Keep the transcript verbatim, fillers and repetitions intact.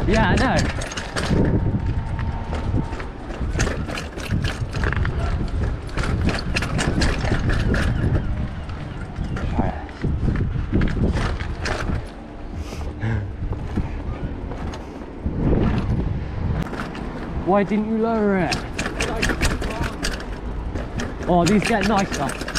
Yeah, I know. Why didn't you lower it? Oh, these get nicer.